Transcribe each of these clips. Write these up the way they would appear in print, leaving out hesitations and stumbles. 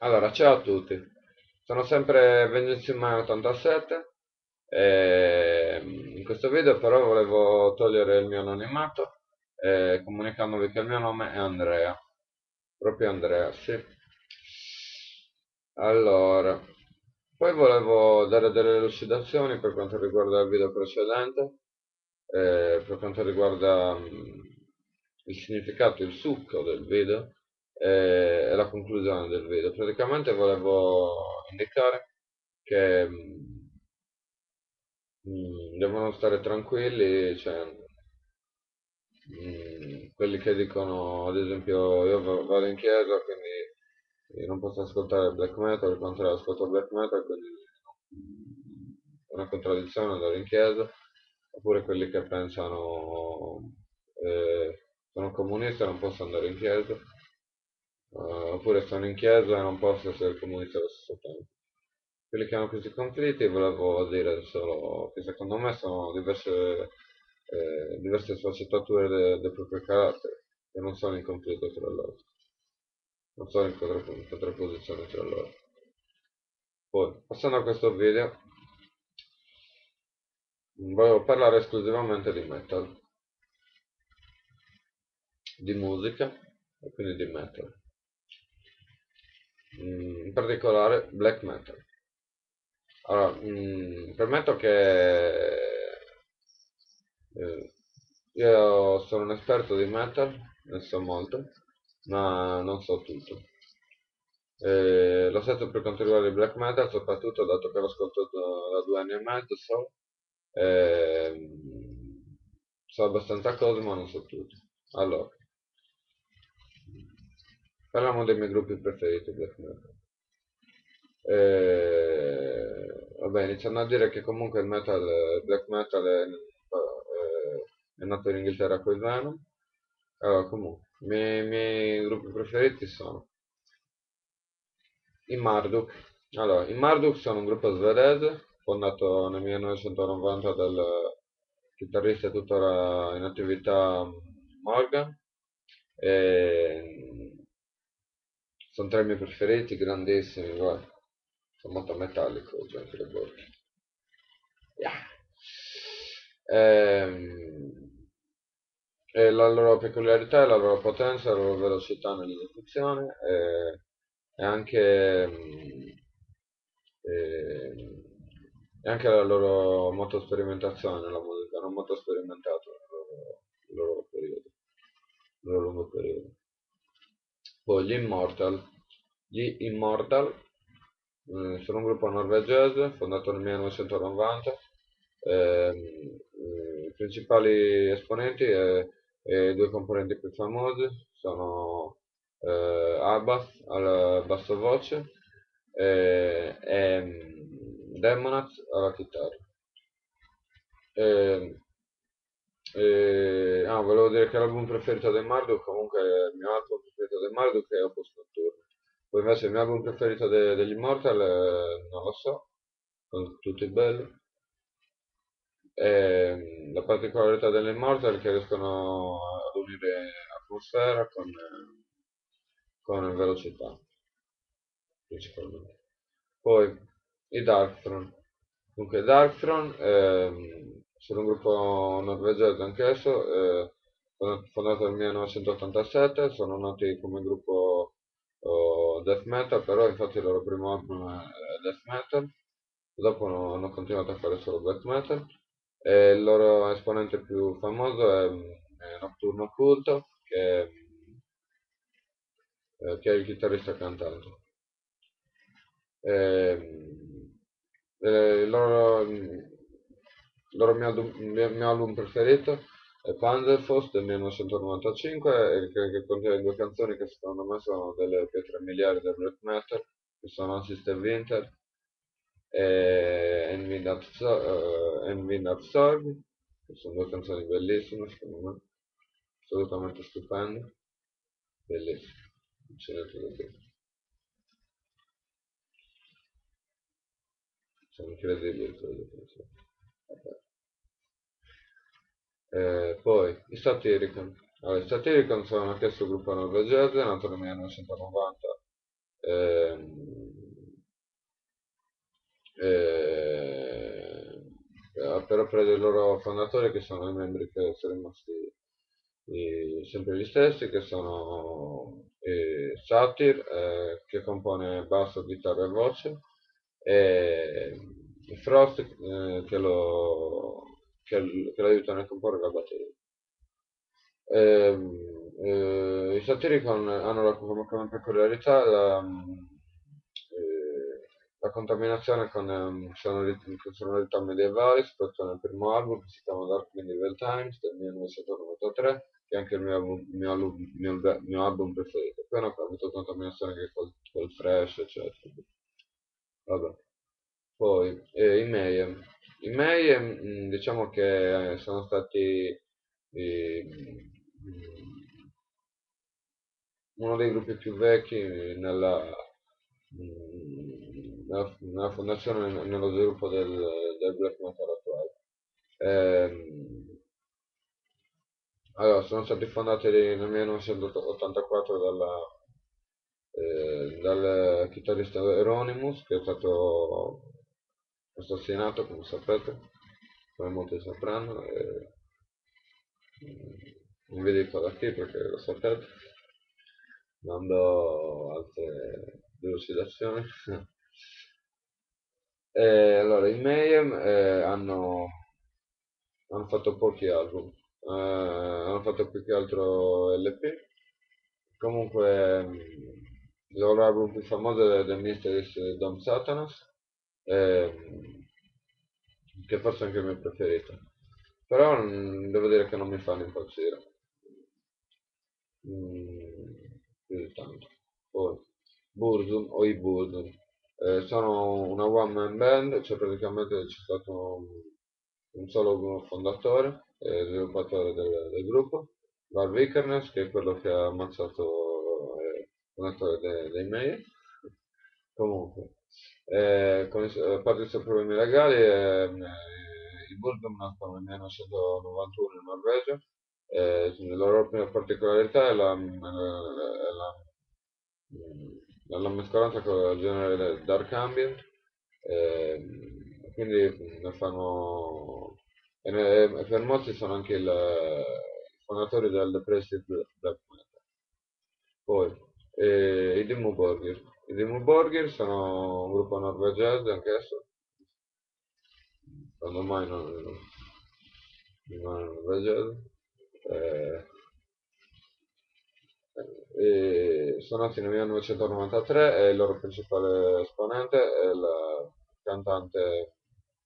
Allora, ciao a tutti, sono sempre Venezia87 e in questo video però volevo togliere il mio anonimato comunicandovi che il mio nome è Andrea, proprio Andrea, sì. Allora, poi volevo dare delle elucidazioni per quanto riguarda il video precedente, per quanto riguarda il significato, il succo del video e la conclusione del video. Praticamente volevo indicare che devono stare tranquilli, cioè, quelli che dicono, ad esempio, io vado in chiesa, quindi io non posso ascoltare black metal, al contrario, ascolto black metal, quindi è una contraddizione andare in chiesa, oppure quelli che pensano sono comunisti e non posso andare in chiesa, oppure sono in chiesa e non posso essere comunista allo stesso tempo. Quelli che hanno questi conflitti volevo dire solo che secondo me sono diverse sfaccettature del proprio carattere, che non sono in conflitto tra loro, non sono in contrapposizione tra loro. Poi, passando a questo video, volevo parlare esclusivamente di metal, di musica e quindi di metal. In particolare black metal. Allora, premetto che io sono un esperto di metal, ne so molto, ma non so tutto. Lo stesso per quanto riguarda il black metal, soprattutto dato che l'ho ascoltato da 2 anni e mezzo, so abbastanza cose, ma non so tutto. Allora, parliamo dei miei gruppi preferiti black metal. Vabbè, iniziando a dire che comunque il black metal è nato in Inghilterra con il Venom. Allora, comunque, i miei gruppi preferiti sono i Marduk. Allora, i Marduk sono un gruppo svedese fondato nel 1990 dal chitarrista tuttora in attività Morgan. E sono tra i miei preferiti, grandissimi, guarda. Sono molto metallico, ho già anche le borchie. Yeah. Ehm, e la loro peculiarità è la loro potenza, la loro velocità nell'esecuzione e anche, e- e anche la loro molto sperimentazione nella musica, hanno molto sperimentato nel loro periodo, nel loro lungo periodo. Poi gli Immortal sono un gruppo norvegese fondato nel 1990. I principali esponenti e i due componenti più famosi sono Abbas al basso voce e Demonaz alla chitarra. Eh, Volevo dire che l'album preferito dei Marduk, comunque il mio album preferito dei Marduk è Opus Nocturne. Poi invece il mio album preferito degli Immortal non lo so, sono tutti belli. La particolarità delle Immortal è che riescono ad unire atmosfera con velocità, principalmente. Poi i Darkthrone. Dunque, i Darkthrone sono un gruppo norvegese anch'esso, fondato nel 1987, sono nati come gruppo death metal, però infatti il loro primo album è death metal, dopo hanno continuato a fare solo black metal, e il loro esponente più famoso è Nocturno Culto, che è il chitarrista cantante. Ehm, il loro mio album preferito è Panzerfaust del 1995 e che contiene due canzoni che secondo me sono delle pietre miliari del black metal, che sono Assist e Winter e Envin Absorb, che sono due canzoni bellissime secondo me, assolutamente stupende, bellissime, non c'è niente da dire. Sono incredibili quelle canzoni. Vabbè. Poi i Satyricon. Allora, i Satyricon sono anch'esso un gruppo norvegese, nato nel 1990 ehm, eh, per opera dei loro fondatori, che sono i membri che sono rimasti sempre gli stessi, che sono Satir, che compone basso, chitarra e voce, e Frost, che lo aiutano a comporre la batteria. I Satyricon hanno come peculiarità la contaminazione con sonorità medievali, soprattutto nel primo album che si chiama Dark Medieval Times del 1993, che è anche il mio album preferito. Poi hanno avuto contaminazione anche col Fresh, eccetera. Vabbè. Poi i Mayhem, diciamo che sono stati uno dei gruppi più vecchi nella fondazione e nello sviluppo del black metal attuale. Allora, sono stati fondati nel 1984 dal chitarrista Euronymous, che è stato assassinato, come sapete, come molti sapranno. Non vi dico da chi perché lo sapete, non do altre delucidazioni. Allora, i Mayhem hanno fatto pochi album, hanno fatto più che altro LP. Comunque, il loro album più famoso è The Mysteries of Dom Satanas, ehm, che forse è anche il mio preferito. Però devo dire che non mi fanno impazzire. Più di tanto. Poi, Burzum o i Burzum sono una one man band, cioè praticamente c'è stato un solo fondatore e sviluppatore del gruppo, Val Vikernes, che è quello che ha ammazzato il fondatore dei Meyer. Comunque, a parte i suoi problemi legali, i Burzum nascono nel 1991 in Norvegia. La loro prima particolarità è la mescolanza con il genere del Dark Ambient, quindi ne fanno, e per molti sono anche i fondatori del Depressive Black Metal. Poi, i Dimmu Borgir sono un gruppo norvegese anch'esso, quando mai non è norvegese. Eh, sono nati nel 1993 e il loro principale esponente è la cantante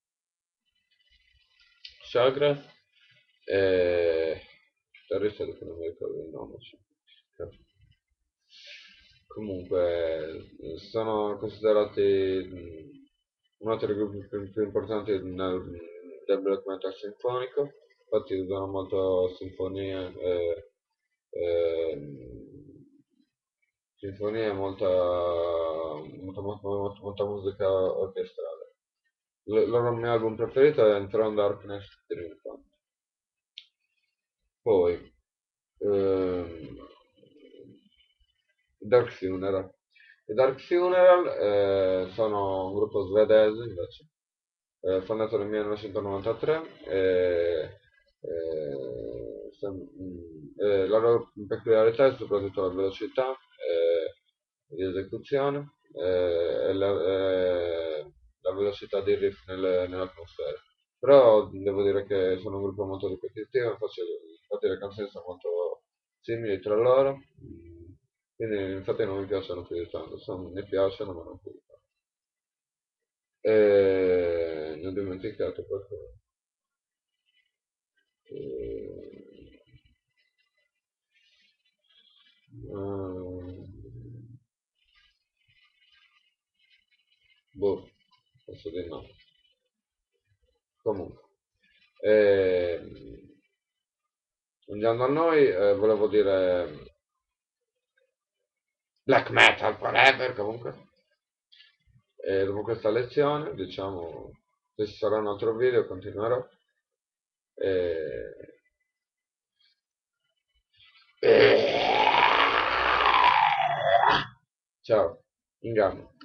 Shagre e il chitarrista di cui non mi ricordo il nome. Comunque sono considerati uno dei gruppi più importanti del black metal sinfonico, infatti usano molto sinfonie, molta musica orchestrale. Il loro mio album preferito è Enthroned Darkness Triumphant. Poi, ehm, Dark Funeral. I Dark Funeral sono un gruppo svedese invece, fondato nel 1993. La loro peculiarità è soprattutto la velocità di esecuzione e la velocità dei riff nell'atmosfera. Però devo dire che sono un gruppo molto ripetitivo, infatti le canzoni sono molto simili tra loro, quindi infatti non mi piacciono più di tanto, mi piacciono ma non più di tanto. Ne ho dimenticato qualcosa. Eh, boh, penso di no. Comunque, andando a noi, volevo dire black metal forever comunque. E dopo questa lezione, diciamo, se ci sarà un altro video continuerò. E... Ciao. in gamma.